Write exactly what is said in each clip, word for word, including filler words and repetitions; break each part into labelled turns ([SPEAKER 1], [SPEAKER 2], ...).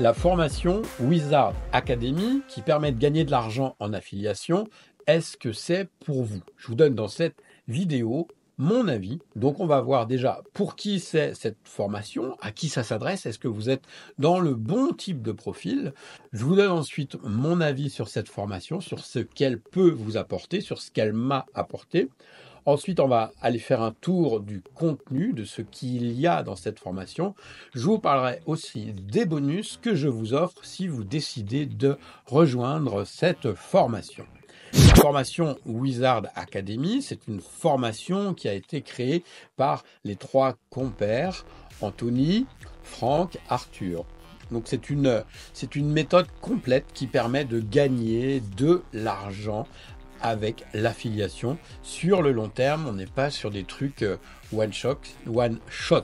[SPEAKER 1] La formation Wizard Academy qui permet de gagner de l'argent en affiliation, est-ce que c'est pour vous? Je vous donne dans cette vidéo mon avis. Donc on va voir déjà pour qui c'est cette formation, à qui ça s'adresse, est-ce que vous êtes dans le bon type de profil. Je vous donne ensuite mon avis sur cette formation, sur ce qu'elle peut vous apporter, sur ce qu'elle m'a apporté. Ensuite, on va aller faire un tour du contenu, de ce qu'il y a dans cette formation. Je vous parlerai aussi des bonus que je vous offre si vous décidez de rejoindre cette formation. La formation Wizard Academy, c'est une formation qui a été créée par les trois compères, Anthony, Franck, Arthur. Donc c'est une, c'est une méthode complète qui permet de gagner de l'argent avec l'affiliation sur le long terme. On n'est pas sur des trucs one shot, one shot.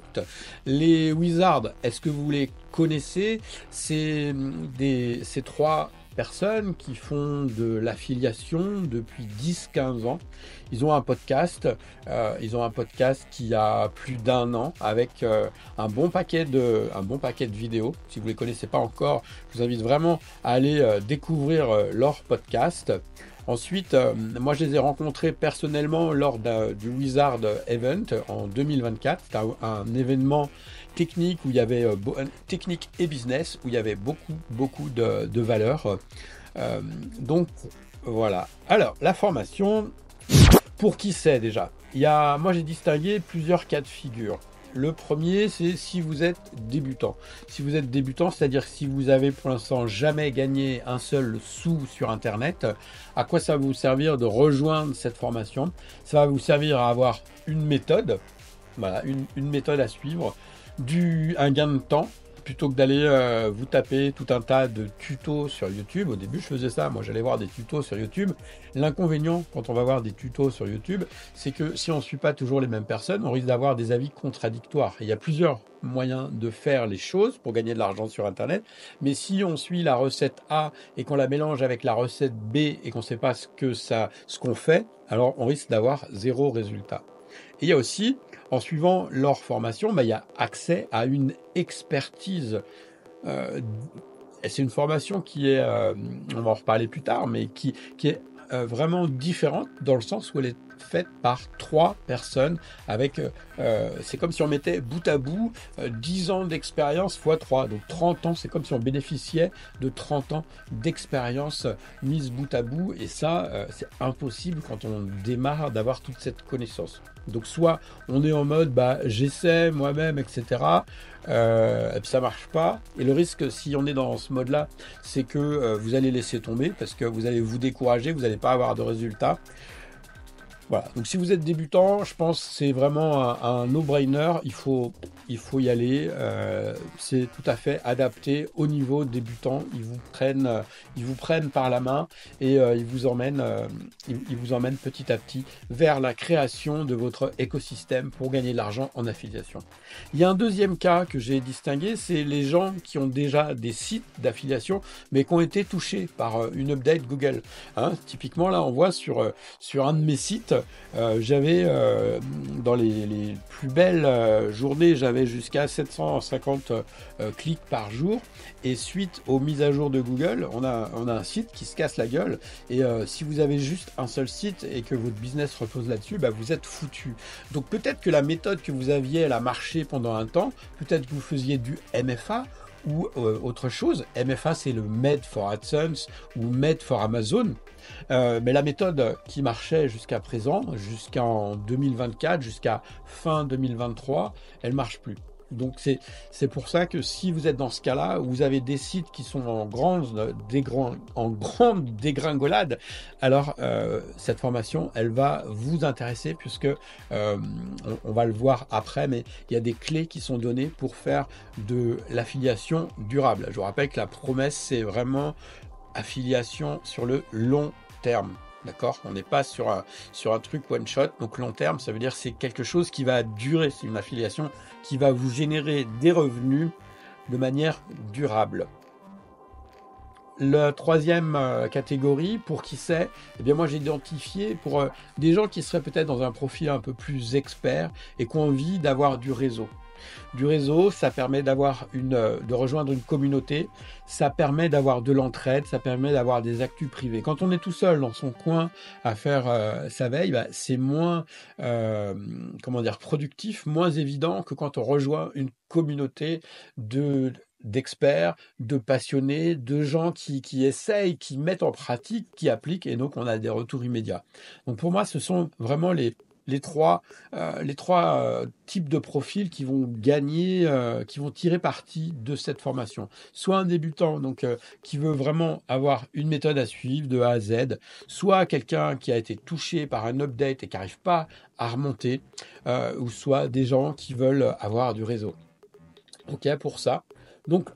[SPEAKER 1] Les Wizards, est-ce que vous les connaissez? C'est des, ces trois personnes qui font de l'affiliation depuis dix quinze ans. Ils ont un podcast, euh, ils ont un podcast qui a plus d'un an avec euh, un bon paquet de, un bon paquet de vidéos. Si vous ne les connaissez pas encore, je vous invite vraiment à aller euh, découvrir euh, leur podcast. Ensuite, euh, moi je les ai rencontrés personnellement lors du Wizard Event en deux mille vingt-quatre. C'était un, un événement technique où il y avait euh, technique et business, où il y avait beaucoup, beaucoup de, de valeurs. Euh, donc voilà. Alors, la formation, pour qui c'est déjà? Il y a, moi j'ai distingué plusieurs cas de figure. Le premier, c'est si vous êtes débutant. Si vous êtes débutant, c'est-à-dire si vous avez pour l'instant jamais gagné un seul sou sur Internet, à quoi ça va vous servir de rejoindre cette formation? Ça va vous servir à avoir une méthode, voilà, une, une méthode à suivre, du, un gain de temps, plutôt que d'aller euh, vous taper tout un tas de tutos sur YouTube. Au début, je faisais ça. Moi, j'allais voir des tutos sur YouTube. L'inconvénient, quand on va voir des tutos sur YouTube, c'est que si on ne suit pas toujours les mêmes personnes, on risque d'avoir des avis contradictoires. Et il y a plusieurs moyens de faire les choses pour gagner de l'argent sur Internet. Mais si on suit la recette A et qu'on la mélange avec la recette B et qu'on ne sait pas ce que ça, ce qu'on fait, alors on risque d'avoir zéro résultat. Et il y a aussi, en suivant leur formation, bah, il y a accès à une expertise. Euh, c'est une formation qui est, euh, on va en reparler plus tard, mais qui, qui est euh, vraiment différente dans le sens où elle est faite par trois personnes avec, euh, c'est comme si on mettait bout à bout euh, dix ans d'expérience fois trois, donc trente ans, c'est comme si on bénéficiait de trente ans d'expérience mise bout à bout, et ça, euh, c'est impossible quand on démarre d'avoir toute cette connaissance. Donc soit on est en mode bah, j'essaie moi-même, et cetera. Euh, et puis ça marche pas. Et le risque, si on est dans ce mode-là, c'est que euh, vous allez laisser tomber parce que vous allez vous décourager, vous n'allez pas avoir de résultats. Voilà. Donc si vous êtes débutant, je pense que c'est vraiment un, un no-brainer. Il faut, il faut y aller. Euh, c'est tout à fait adapté au niveau débutant. Ils vous prennent, euh, ils vous prennent par la main et euh, ils vous emmènent, euh, ils, ils vous emmènent petit à petit vers la création de votre écosystème pour gagner de l'argent en affiliation. Il y a un deuxième cas que j'ai distingué, c'est les gens qui ont déjà des sites d'affiliation, mais qui ont été touchés par euh, une update Google. Hein, typiquement, là, on voit sur euh, sur un de mes sites. Euh, j'avais euh, dans les, les plus belles euh, journées, j'avais jusqu'à sept cent cinquante euh, clics par jour, et suite aux mises à jour de Google, on a, on a un site qui se casse la gueule, et euh, si vous avez juste un seul site et que votre business repose là-dessus, bah, vous êtes foutu. Donc peut-être que la méthode que vous aviez, elle a marché pendant un temps, peut-être que vous faisiez du M F A ou euh, autre chose. M F A, c'est le Made for AdSense ou Made for Amazon. Euh, mais la méthode qui marchait jusqu'à présent, jusqu'en deux mille vingt-quatre, jusqu'à fin deux mille vingt-trois, elle marche plus. Donc c'est c'est pour ça que si vous êtes dans ce cas-là, vous avez des sites qui sont en grande, dégran, en grande dégringolade, alors euh, cette formation, elle va vous intéresser puisque euh, on, on va le voir après, mais il y a des clés qui sont données pour faire de l'affiliation durable. Je vous rappelle que la promesse, c'est vraiment affiliation sur le long terme. D'accord? On n'est pas sur un, sur un truc one shot. Donc long terme, ça veut dire que c'est quelque chose qui va durer. C'est une affiliation qui va vous générer des revenus de manière durable. La troisième euh, catégorie, pour qui c'est, eh bien moi j'ai identifié pour euh, des gens qui seraient peut-être dans un profil un peu plus expert et qui ont envie d'avoir du réseau. Du réseau, ça permet d'avoir une, euh, de rejoindre une communauté, ça permet d'avoir de l'entraide, ça permet d'avoir des actus privés. Quand on est tout seul dans son coin à faire euh, sa veille, bah, c'est moins, euh, comment dire, productif, moins évident que quand on rejoint une communauté de d'experts, de passionnés, de gens qui, qui essayent, qui mettent en pratique, qui appliquent, et donc on a des retours immédiats. Donc pour moi, ce sont vraiment les les trois, euh, les trois euh, types de profils qui vont gagner, euh, qui vont tirer parti de cette formation. Soit un débutant, donc euh, qui veut vraiment avoir une méthode à suivre de A à Z, soit quelqu'un qui a été touché par un update et qui n'arrive pas à remonter, euh, ou soit des gens qui veulent avoir du réseau. Ok, pour ça. Donc,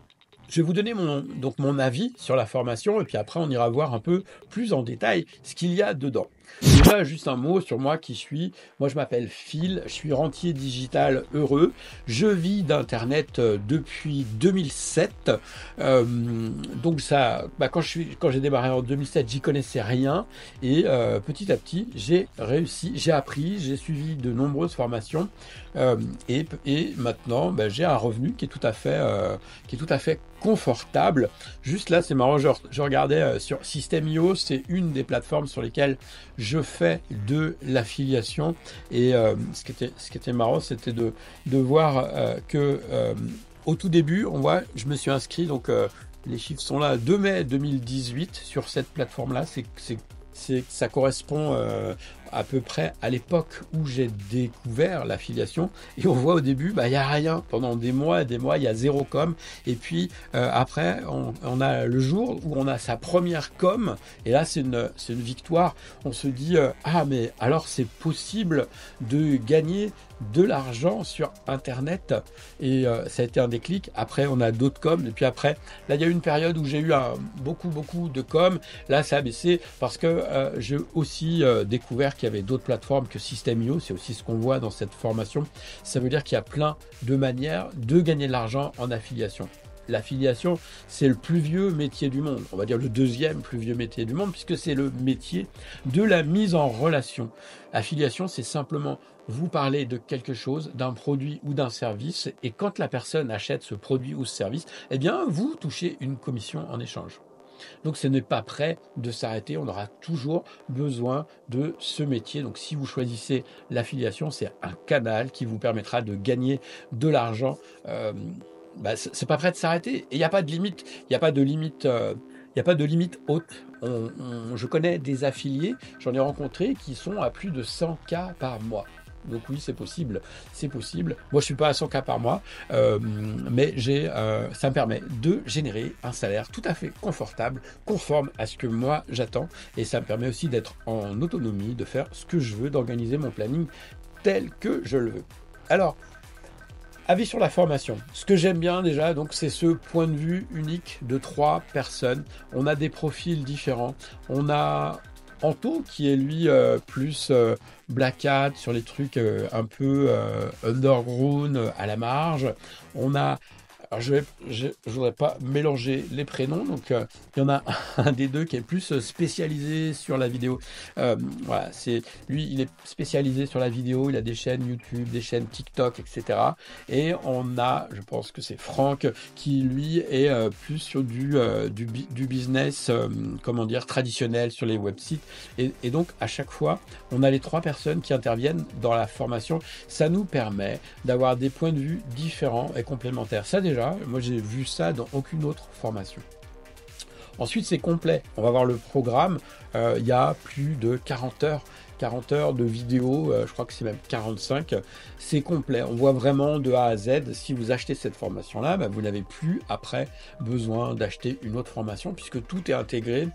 [SPEAKER 1] je vais vous donner mon, donc mon avis sur la formation et puis après on ira voir un peu plus en détail ce qu'il y a dedans. Déjà, juste un mot sur moi qui suis. Moi, je m'appelle Phil, je suis rentier digital heureux. Je vis d'Internet depuis deux mille sept. Euh, donc, ça, bah, quand, je suis, quand j'ai démarré en deux mille sept, j'y connaissais rien. Et euh, petit à petit, j'ai réussi, j'ai appris, j'ai suivi de nombreuses formations. Euh, et, et maintenant, bah, j'ai un revenu qui est tout à fait, euh, qui est tout à fait confortable. Juste là, c'est marrant, je, je regardais euh, sur System.io, c'est une des plateformes sur lesquelles je fais de l'affiliation. Et euh, ce, qui était, ce qui était marrant, c'était de, de voir euh, que euh, au tout début, on voit, je me suis inscrit, donc euh, les chiffres sont là, deux mai deux mille dix-huit sur cette plateforme-là. C'est, c'est, c'est, ça correspond euh, à peu près à l'époque où j'ai découvert l'affiliation. Et on voit au début, bah, il n'y a rien. Pendant des mois et des mois, il y a zéro com. Et puis euh, après, on, on a le jour où on a sa première com. Et là, c'est une, c'est une victoire. On se dit, euh, ah, mais alors c'est possible de gagner de l'argent sur Internet. Et euh, ça a été un déclic. Après, on a d'autres coms. Et puis après, là, il y a eu une période où j'ai eu un, beaucoup, beaucoup de com. Là, ça a baissé parce que euh, j'ai aussi euh, découvert qu'il y avait d'autres plateformes que System.io. C'est aussi ce qu'on voit dans cette formation. Ça veut dire qu'il y a plein de manières de gagner de l'argent en affiliation. L'affiliation, c'est le plus vieux métier du monde. On va dire le deuxième plus vieux métier du monde, puisque c'est le métier de la mise en relation. Affiliation, c'est simplement vous parler de quelque chose, d'un produit ou d'un service, et quand la personne achète ce produit ou ce service, eh bien, vous touchez une commission en échange. Donc ce n'est pas prêt de s'arrêter, on aura toujours besoin de ce métier. Donc si vous choisissez l'affiliation, c'est un canal qui vous permettra de gagner de l'argent. Euh, bah, c'est pas prêt de s'arrêter. Et il n'y a pas de limite, il n'y a pas de limite, euh, il n'y a pas de limite haute. On, on, je connais des affiliés, j'en ai rencontré qui sont à plus de cent K par mois. Donc oui, c'est possible, c'est possible. Moi, je suis pas à cent K par mois, euh, mais j'ai, euh, ça me permet de générer un salaire tout à fait confortable, conforme à ce que moi j'attends, et ça me permet aussi d'être en autonomie, de faire ce que je veux, d'organiser mon planning tel que je le veux. Alors, avis sur la formation. Ce que j'aime bien déjà, donc, c'est ce point de vue unique de trois personnes. On a des profils différents. On a Anto qui est lui euh, plus euh, Black Hat sur les trucs euh, un peu euh, underground euh, à la marge. On a, alors je vais, je, je voudrais pas mélanger les prénoms, donc euh, il y en a un des deux qui est plus spécialisé sur la vidéo. Euh, voilà, c'est lui, il est spécialisé sur la vidéo. Il a des chaînes YouTube, des chaînes TikTok, et cetera. Et on a, je pense que c'est Franck qui lui est euh, plus sur du euh, du, du business, euh, comment dire, traditionnel sur les websites. Et, et donc à chaque fois, on a les trois personnes qui interviennent dans la formation. Ça nous permet d'avoir des points de vue différents et complémentaires. Ça déjà. Moi, j'ai vu ça dans aucune autre formation. Ensuite, c'est complet. On va voir le programme. Euh, il y a plus de quarante heures. quarante heures de vidéo, euh, je crois que c'est même quarante-cinq. C'est complet. On voit vraiment de A à Z. Si vous achetez cette formation-là, bah, vous n'avez plus après besoin d'acheter une autre formation puisque tout est intégré.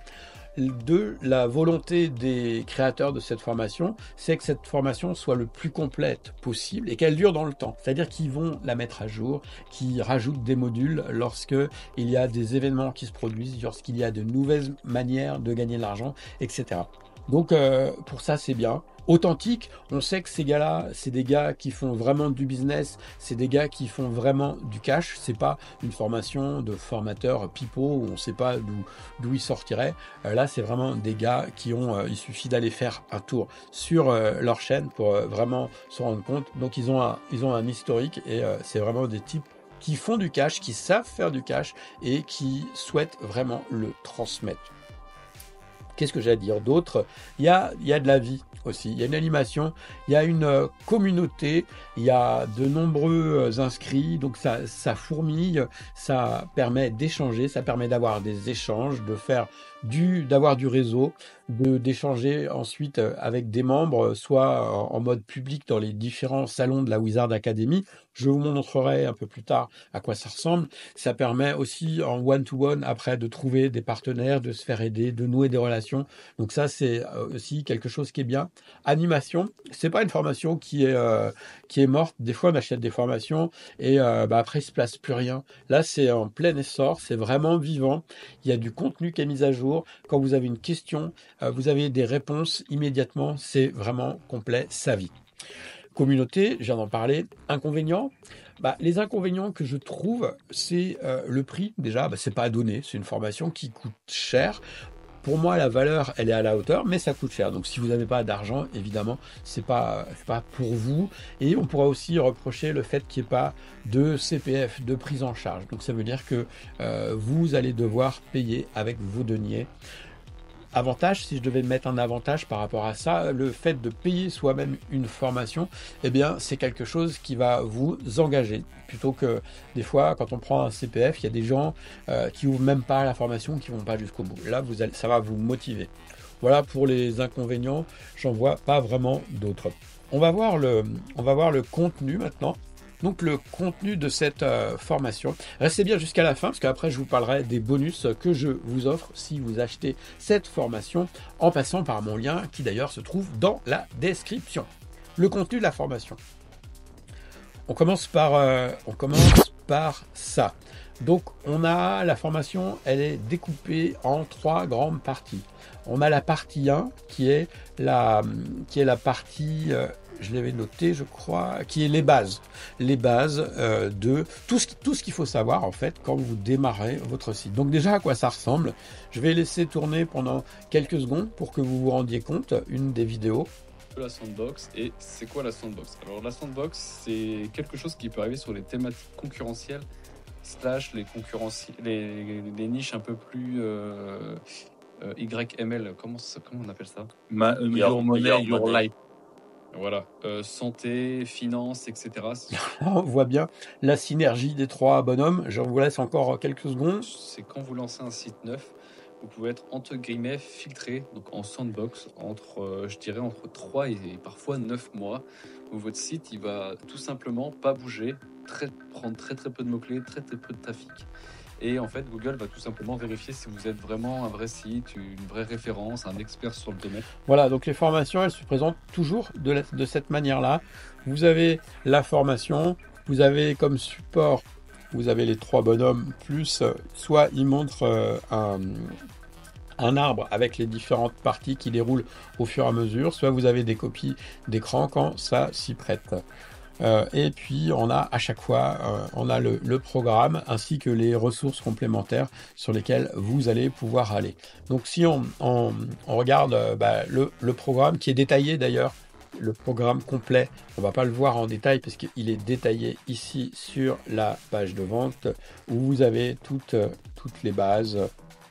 [SPEAKER 1] De la volonté des créateurs de cette formation, c'est que cette formation soit le plus complète possible et qu'elle dure dans le temps. C'est-à-dire qu'ils vont la mettre à jour, qu'ils rajoutent des modules lorsque il y a des événements qui se produisent, lorsqu'il y a de nouvelles manières de gagner de l'argent, et cetera. Donc euh, pour ça, c'est bien. Authentique, on sait que ces gars-là, c'est des gars qui font vraiment du business, c'est des gars qui font vraiment du cash. C'est pas une formation de formateur pipeau où on ne sait pas d'où d'où ils sortiraient. Euh, là, c'est vraiment des gars qui ont, euh, il suffit d'aller faire un tour sur euh, leur chaîne pour euh, vraiment se rendre compte. Donc ils ont un, ils ont un historique et euh, c'est vraiment des types qui font du cash, qui savent faire du cash et qui souhaitent vraiment le transmettre. Qu'est-ce que j'ai à dire d'autre? Il y a, il y a de la vie aussi, il y a une animation, il y a une euh, communauté, il y a de nombreux euh, inscrits, donc ça, ça fourmille, ça permet d'échanger, ça permet d'avoir des échanges, de faire du, d'avoir du réseau, de d'échanger ensuite euh, avec des membres, soit en, en mode public dans les différents salons de la Wizard Academy. Je vous montrerai un peu plus tard à quoi ça ressemble. Ça permet aussi en one-to-one après de trouver des partenaires, de se faire aider, de nouer des relations. Donc ça, c'est euh, aussi quelque chose qui est bien. Animation, c'est pas une formation qui est euh, qui est morte. Des fois, on achète des formations et euh, bah, après, il se place plus rien. Là, c'est en plein essor, c'est vraiment vivant. Il y a du contenu qui est mis à jour. Quand vous avez une question, euh, vous avez des réponses immédiatement. C'est vraiment complet, ça vit. Communauté, je viens d'en parler. Inconvénients, bah, les inconvénients que je trouve, c'est euh, le prix. Déjà, bah, c'est pas à donner. C'est une formation qui coûte cher. Pour moi, la valeur, elle est à la hauteur, mais ça coûte cher. Donc, si vous n'avez pas d'argent, évidemment, c'est pas, c'est pas pour vous. Et on pourra aussi reprocher le fait qu'il n'y ait pas de C P F, de prise en charge. Donc, ça veut dire que euh, vous allez devoir payer avec vos deniers. Avantage, si je devais mettre un avantage par rapport à ça, le fait de payer soi-même une formation, eh bien, c'est quelque chose qui va vous engager. Plutôt que des fois, quand on prend un C P F, il y a des gens euh, qui ouvrent même pas la formation, qui vont pas jusqu'au bout. Là, vous allez, ça va vous motiver. Voilà pour les inconvénients. J'en vois pas vraiment d'autres. On va voir le, on va voir le contenu maintenant. Donc le contenu de cette euh, formation. Restez bien jusqu'à la fin parce qu'après je vous parlerai des bonus que je vous offre si vous achetez cette formation en passant par mon lien qui d'ailleurs se trouve dans la description. Le contenu de la formation. On commence par, euh, on commence par ça. Donc on a la formation, elle est découpée en trois grandes parties. On a la partie un qui est la, qui est la partie... Euh, je l'avais noté, je crois, qui est les bases. Les bases euh, de tout ce, tout ce qu'il faut savoir, en fait, quand vous démarrez votre site. Donc déjà, à quoi ça ressemble? Je vais laisser tourner pendant quelques secondes pour que vous vous rendiez compte, une des vidéos.
[SPEAKER 2] La sandbox, et c'est quoi la sandbox? Alors la sandbox, c'est quelque chose qui peut arriver sur les thématiques concurrentielles, slash les, concurrenci... les, les niches un peu plus... Euh, euh, Y M L, comment, ça, comment on appelle ça?
[SPEAKER 3] Ma, euh, your money, your life.
[SPEAKER 2] Voilà, euh, santé, finance, et cetera.
[SPEAKER 1] On voit bien la synergie des trois bonhommes. Je vous laisse encore quelques secondes.
[SPEAKER 2] C'est quand vous lancez un site neuf, vous pouvez être entre guillemets filtré, donc en sandbox, entre, euh, je dirais, entre trois et, et parfois neuf mois, où votre site, il va tout simplement pas bouger, très, prendre très très peu de mots-clés, très très peu de trafic. Et en fait, Google va tout simplement vérifier si vous êtes vraiment un vrai site, une vraie référence, un expert sur le domaine.
[SPEAKER 1] Voilà, donc les formations, elles se présentent toujours de, la, de cette manière-là. Vous avez la formation, vous avez comme support, vous avez les trois bonhommes, plus soit ils montrent euh, un, un arbre avec les différentes parties qui déroulent au fur et à mesure, soit vous avez des copies d'écran quand ça s'y prête. Euh, et puis on a à chaque fois euh, on a le, le programme ainsi que les ressources complémentaires sur lesquelles vous allez pouvoir aller. Donc si on, on, on regarde euh, bah, le, le programme qui est détaillé d'ailleurs, le programme complet, on va pas le voir en détail parce qu'il est détaillé ici sur la page de vente où vous avez toutes, toutes les bases,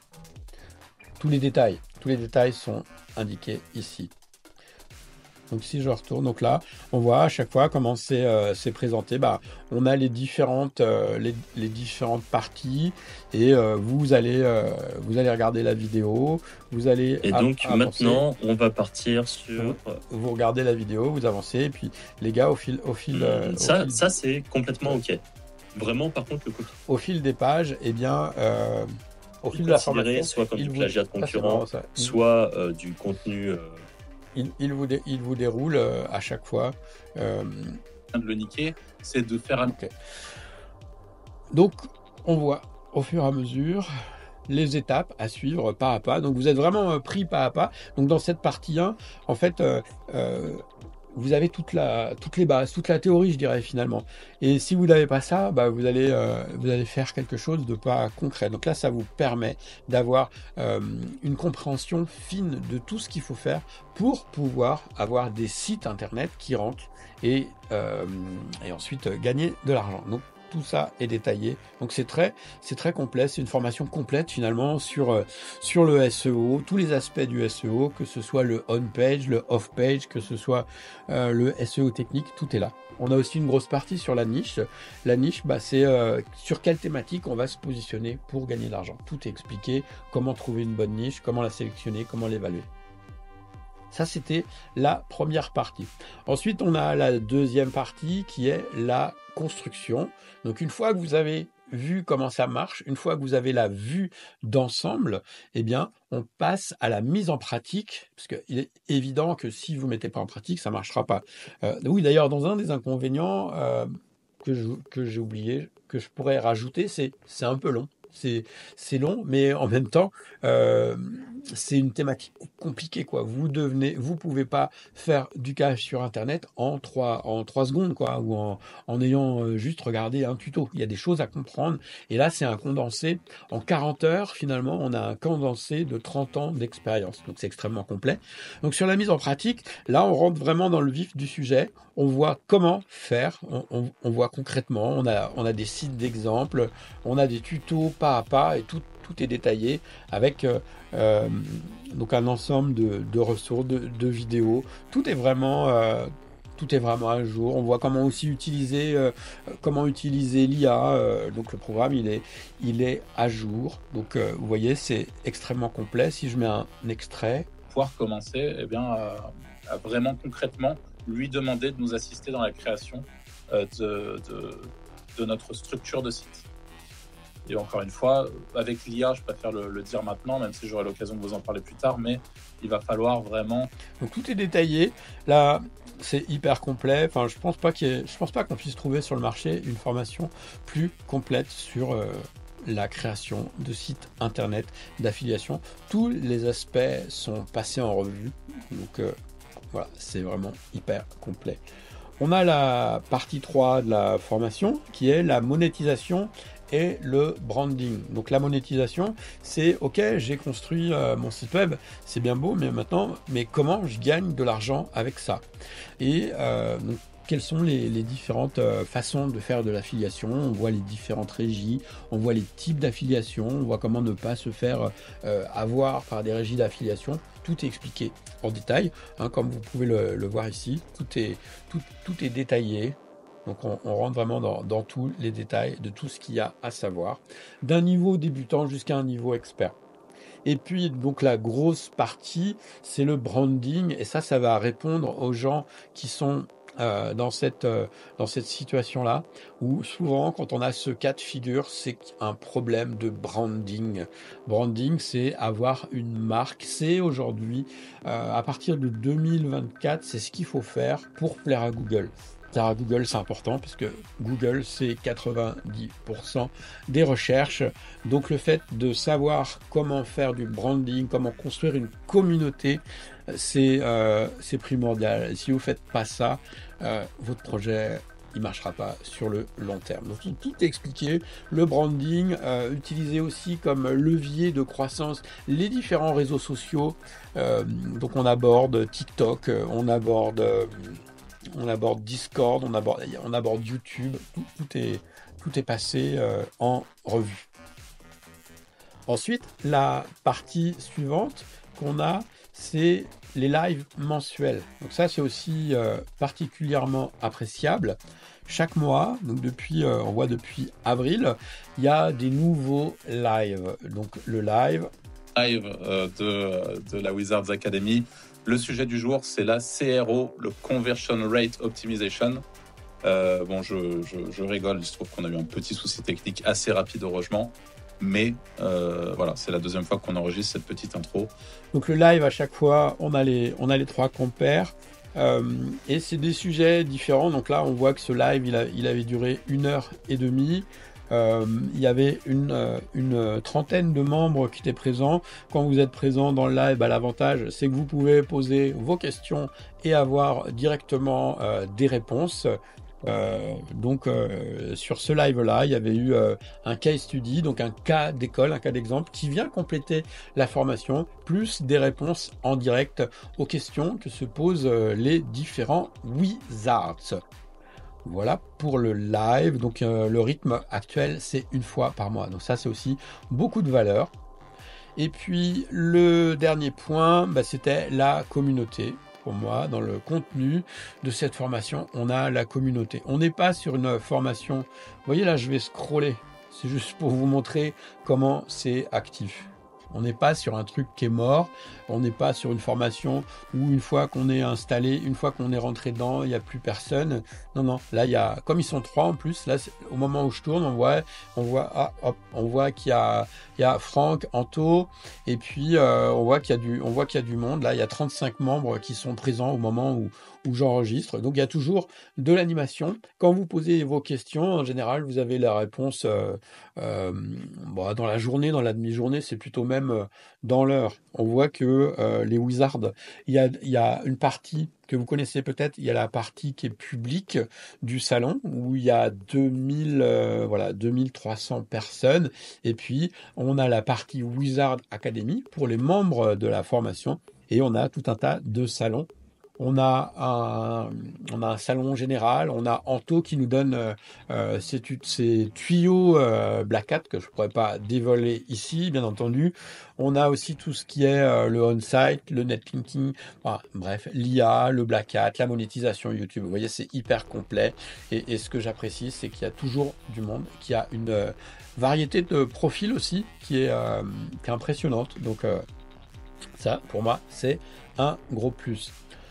[SPEAKER 1] tous les détails. Tous les détails sont indiqués ici. Donc si je retourne, donc là, on voit à chaque fois comment c'est euh, présenté. Bah, on a les différentes, euh, les, les différentes parties et euh, vous allez, euh, vous allez regarder la vidéo, vous allez.
[SPEAKER 3] Et donc maintenant, on va partir sur.
[SPEAKER 1] Vous, vous regardez la vidéo, vous avancez et puis les gars au fil, au fil. Euh,
[SPEAKER 3] ça,
[SPEAKER 1] au fil...
[SPEAKER 3] ça c'est complètement ok. Vraiment, par contre, le côté.
[SPEAKER 1] Au fil des pages, eh bien. Euh, au fil de la formation,
[SPEAKER 3] soit comme du plagiat de concurrent,
[SPEAKER 1] ah,
[SPEAKER 3] soit euh, du contenu. Euh...
[SPEAKER 1] Il, il, vous dé, il vous déroule euh, à chaque fois. Euh...
[SPEAKER 3] De le niquer, c'est de faire un.
[SPEAKER 1] Okay. Donc, on voit au fur et à mesure les étapes à suivre pas à pas. Donc vous êtes vraiment euh, pris pas à pas. Donc dans cette partie un, en fait, euh, euh, vous avez toute la, toutes les bases, toute la théorie, je dirais finalement. Et si vous n'avez pas ça, bah, vous, allez, euh, vous allez faire quelque chose de pas concret. Donc là, ça vous permet d'avoir euh, une compréhension fine de tout ce qu'il faut faire pour pouvoir avoir des sites internet qui rentrent et, euh, et ensuite euh, gagner de l'argent. Donc tout ça est détaillé. Donc c'est très, c'est très complet. C'est une formation complète finalement sur, euh, sur le S E O, tous les aspects du S E O, que ce soit le on-page, le off-page, que ce soit euh, le S E O technique, tout est là. On a aussi une grosse partie sur la niche. La niche, bah, c'est euh, sur quelle thématique on va se positionner pour gagner de l'argent. Tout est expliqué, comment trouver une bonne niche, comment la sélectionner, comment l'évaluer. Ça, c'était la première partie. Ensuite, on a la deuxième partie qui est la construction. Donc, une fois que vous avez vu comment ça marche, une fois que vous avez la vue d'ensemble, eh bien, on passe à la mise en pratique, parce qu'il est évident que si vous ne mettez pas en pratique, ça ne marchera pas. Euh, oui, d'ailleurs, dans un des inconvénients euh, que, je, que j'ai oublié, que je pourrais rajouter, c'est c'est un peu long. C'est, c'est long, mais en même temps, euh, c'est une thématique compliquée, quoi. Vous devenez, vous pouvez pas faire du cash sur Internet en trois, en trois secondes, quoi, ou en, en ayant juste regardé un tuto. Il y a des choses à comprendre. Et là, c'est un condensé. En quarante heures, finalement, on a un condensé de trente ans d'expérience. Donc, c'est extrêmement complet. Donc, sur la mise en pratique, là, on rentre vraiment dans le vif du sujet. On voit comment faire. On, on, on voit concrètement. On a, on a des sites d'exemples. On a des tutos pas à pas et tout, tout est détaillé avec euh, euh, donc un ensemble de, de ressources, de, de vidéos. Tout est vraiment, euh, tout est vraiment à jour. On voit comment aussi utiliser, euh, comment utiliser l'I A. Euh, donc le programme, il est, il est à jour. Donc euh, vous voyez, c'est extrêmement complet. Si je mets un extrait,
[SPEAKER 3] pouvoir commencer, eh bien, à, à vraiment concrètement lui demander de nous assister dans la création euh, de, de, de notre structure de site. Et encore une fois, avec l'I A, je préfère le, le dire maintenant, même si j'aurai l'occasion de vous en parler plus tard, mais il va falloir vraiment...
[SPEAKER 1] Donc tout est détaillé. Là, c'est hyper complet. Enfin, je pense pas qu'il y ait, je pense pas qu'on puisse trouver sur le marché une formation plus complète sur euh, la création de sites internet d'affiliation. Tous les aspects sont passés en revue. Donc euh, voilà, c'est vraiment hyper complet. On a la partie trois de la formation qui est la monétisation et le branding. Donc la monétisation, c'est ok, j'ai construit euh, mon site web, c'est bien beau, mais maintenant, mais comment je gagne de l'argent avec ça? Et euh, donc, quelles sont les, les différentes euh, façons de faire de l'affiliation? On voit les différentes régies, on voit les types d'affiliation, on voit comment ne pas se faire euh, avoir par des régies d'affiliation. Tout est expliqué en détail, hein, comme vous pouvez le, le voir ici. Tout est, tout, tout est détaillé. Donc on, on rentre vraiment dans, dans tous les détails de tout ce qu'il y a à savoir, d'un niveau débutant jusqu'à un niveau expert. Et puis donc la grosse partie, c'est le branding, et ça, ça va répondre aux gens qui sont euh, dans cette, euh, dans cette situation-là, où souvent quand on a ce cas de figure, c'est un problème de branding. Branding, c'est avoir une marque. C'est aujourd'hui, euh, à partir de deux mille vingt-quatre, c'est ce qu'il faut faire pour plaire à Google. À Google, c'est important puisque Google, c'est quatre-vingt-dix pour cent des recherches. Donc, le fait de savoir comment faire du branding, comment construire une communauté, c'est euh, c'est primordial. Si vous ne faites pas ça, euh, votre projet, il ne marchera pas sur le long terme. Donc, tout est expliqué. Le branding, euh, utilisé aussi comme levier de croissance les différents réseaux sociaux. Euh, donc, on aborde TikTok, on aborde... Euh, On aborde Discord, on aborde, on aborde YouTube, tout, tout, est, tout est passé euh, en revue. Ensuite, la partie suivante qu'on a, c'est les lives mensuels. Donc ça, c'est aussi euh, particulièrement appréciable. Chaque mois, donc depuis, euh, on voit depuis avril, il y a des nouveaux lives. Donc le live...
[SPEAKER 3] Live euh, de, de la Wizards Academy. Le sujet du jour, c'est la C R O, le Conversion Rate Optimization. Euh, bon, je, je, je rigole, il se trouve qu'on a eu un petit souci technique assez rapide heureusement, mais euh, voilà, c'est la deuxième fois qu'on enregistre cette petite intro.
[SPEAKER 1] Donc le live, à chaque fois, on a les, on a les trois compères, euh, et c'est des sujets différents. Donc là, on voit que ce live, il, a, il avait duré une heure et demie. Euh, il y avait une, euh, une trentaine de membres qui étaient présents. Quand vous êtes présent dans le live, bah, l'avantage, c'est que vous pouvez poser vos questions et avoir directement euh, des réponses. Euh, donc euh, sur ce live là il y avait eu euh, un case study, donc un cas d'école, un cas d'exemple qui vient compléter la formation, plus des réponses en direct aux questions que se posent euh, les différents wizards. Voilà pour le live. Donc euh, le rythme actuel c'est une fois par mois, donc ça c'est aussi beaucoup de valeur. Et puis le dernier point, bah, c'était la communauté. Pour moi, dans le contenu de cette formation, on a la communauté. On n'est pas sur une formation. Vous voyez là, je vais scroller. C'est juste pour vous montrer comment c'est actif. On n'est pas sur un truc qui est mort. On n'est pas sur une formation où une fois qu'on est installé, une fois qu'on est rentré dedans, il n'y a plus personne. Non, non. Là, il y a, comme ils sont trois en plus, là, au moment où je tourne, on voit, on voit, ah, hop, on voit qu'il y a, il y a Franck, Anto, et puis euh, on voit qu'il y a du, on voit qu'il y a du monde. Là, il y a trente-cinq membres qui sont présents au moment où, où j'enregistre. Donc, il y a toujours de l'animation. Quand vous posez vos questions, en général, vous avez la réponse euh, euh, bon, dans la journée, dans la demi-journée, c'est plutôt même dans l'heure. On voit que euh, les wizards, il y a, il y a une partie que vous connaissez peut-être, il y a la partie qui est publique du salon où il y a deux mille, euh, voilà, deux mille trois cents personnes, et puis on a la partie Wizard Academy pour les membres de la formation, et on a tout un tas de salons. On a, un, on a un salon général, on a Anto qui nous donne euh, ses, ses tuyaux euh, Black Hat que je ne pourrais pas dévoiler ici, bien entendu. On a aussi tout ce qui est euh, le on-site, le netlinking, enfin, bref, l'I A, le Black Hat, la monétisation YouTube. Vous voyez, c'est hyper complet. Et, et ce que j'apprécie, c'est qu'il y a toujours du monde, qu'il y a une euh, variété de profils aussi qui est, euh, qui est impressionnante. Donc euh, ça, pour moi, c'est un gros plus.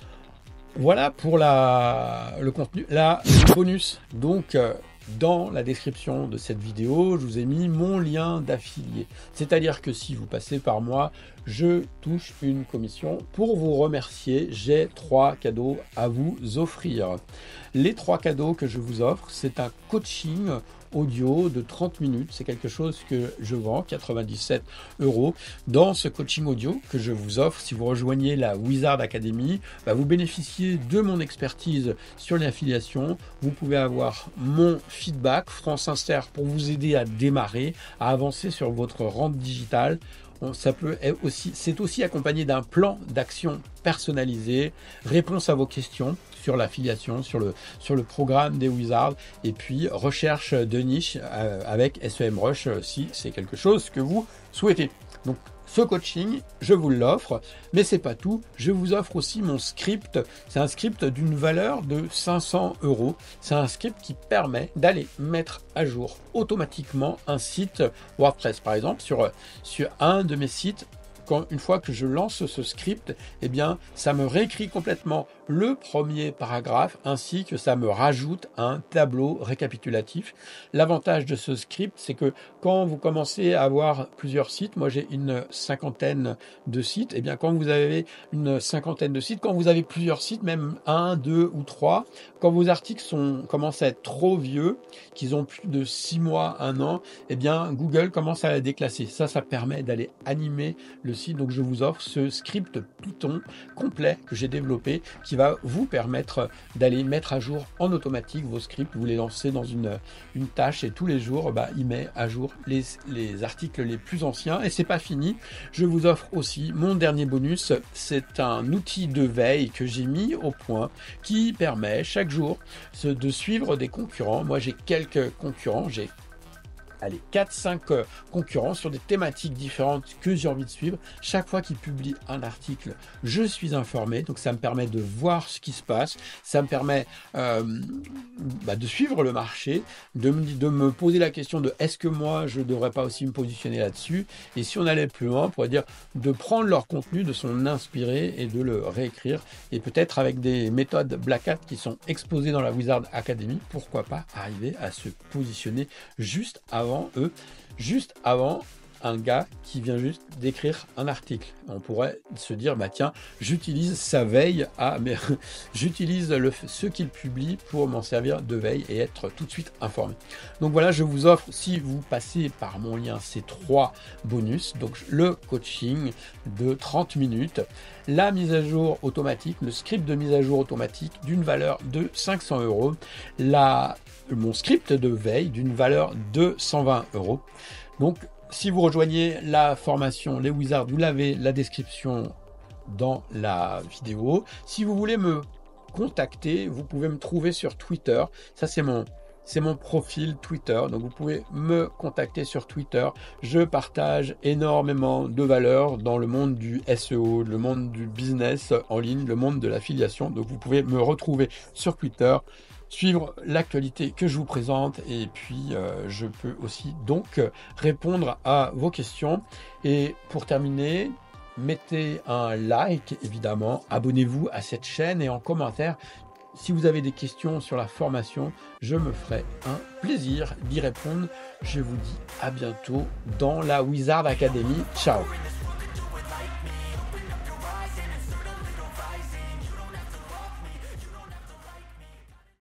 [SPEAKER 1] Voilà pour la, le contenu. Là, le bonus. Donc, euh, dans la description de cette vidéo, je vous ai mis mon lien d'affilié. C'est-à-dire que si vous passez par moi, je touche une commission. Pour vous remercier, j'ai trois cadeaux à vous offrir. Les trois cadeaux que je vous offre, c'est un coaching audio de trente minutes. C'est quelque chose que je vends, quatre-vingt-dix-sept euros. Dans ce coaching audio que je vous offre, si vous rejoignez la Wizard Academy, bah vous bénéficiez de mon expertise sur les affiliations. Vous pouvez avoir mon feedback franc sincère pour vous aider à démarrer, à avancer sur votre rente digitale. Ça peut être aussi, c'est aussi accompagné d'un plan d'action personnalisé, réponse à vos questions sur l'affiliation, sur le, sur le programme des Wizards, et puis recherche de niche euh, avec SEMrush euh, si c'est quelque chose que vous souhaitez. Donc, ce coaching, je vous l'offre, mais c'est pas tout. Je vous offre aussi mon script. C'est un script d'une valeur de cinq cents euros. C'est un script qui permet d'aller mettre à jour automatiquement un site WordPress. Par exemple, sur, sur un de mes sites, quand, une fois que je lance ce script, eh bien, ça me réécrit complètement le premier paragraphe, ainsi que ça me rajoute un tableau récapitulatif. L'avantage de ce script, c'est que quand vous commencez à avoir plusieurs sites, moi j'ai une cinquantaine de sites, eh bien quand vous avez une cinquantaine de sites, quand vous avez plusieurs sites, même un, deux ou trois, quand vos articles sont, commencent à être trop vieux, qu'ils ont plus de six mois, un an, eh bien Google commence à la déclasser. Ça, ça permet d'aller animer le site. Donc je vous offre ce script Python complet que j'ai développé, qui va vous permettre d'aller mettre à jour en automatique vos scripts. Vous les lancez dans une, une tâche et tous les jours, bah, il met à jour les, les articles les plus anciens. Et c'est pas fini. Je vous offre aussi mon dernier bonus. C'est un outil de veille que j'ai mis au point qui permet chaque jour de suivre des concurrents. Moi, j'ai quelques concurrents. J'ai allez, quatre cinq concurrents sur des thématiques différentes que j'ai envie de suivre. Chaque fois qu'ils publient un article, je suis informé. Donc, ça me permet de voir ce qui se passe. Ça me permet euh, bah, de suivre le marché, de me, de me poser la question de est-ce que moi, je ne devrais pas aussi me positionner là-dessus. Et si on allait plus loin, on pourrait dire de prendre leur contenu, de s'en inspirer et de le réécrire. Et peut-être avec des méthodes Black Hat qui sont exposées dans la Wizard Academy, pourquoi pas arriver à se positionner juste avant eux, juste avant un gars qui vient juste d'écrire un article. On pourrait se dire, bah tiens, j'utilise sa veille à, mais j'utilise le, ce qu'il publie pour m'en servir de veille et être tout de suite informé. Donc voilà, je vous offre, si vous passez par mon lien, ces trois bonus. Donc le coaching de trente minutes, la mise à jour automatique, le script de mise à jour automatique d'une valeur de cinq cents euros, la, mon script de veille d'une valeur de cent vingt euros. Donc, si vous rejoignez la formation Les Wizards, vous l'avez la description dans la vidéo. Si vous voulez me contacter, vous pouvez me trouver sur Twitter. Ça, c'est mon, c'est mon profil Twitter. Donc, vous pouvez me contacter sur Twitter. Je partage énormément de valeurs dans le monde du S E O, le monde du business en ligne, le monde de l'affiliation. Donc, vous pouvez me retrouver sur Twitter, suivre l'actualité que je vous présente, et puis euh, je peux aussi donc répondre à vos questions. Et pour terminer, mettez un like, évidemment, abonnez-vous à cette chaîne, et en commentaire, si vous avez des questions sur la formation, je me ferai un plaisir d'y répondre. Je vous dis à bientôt dans la Wizard Academy. Ciao!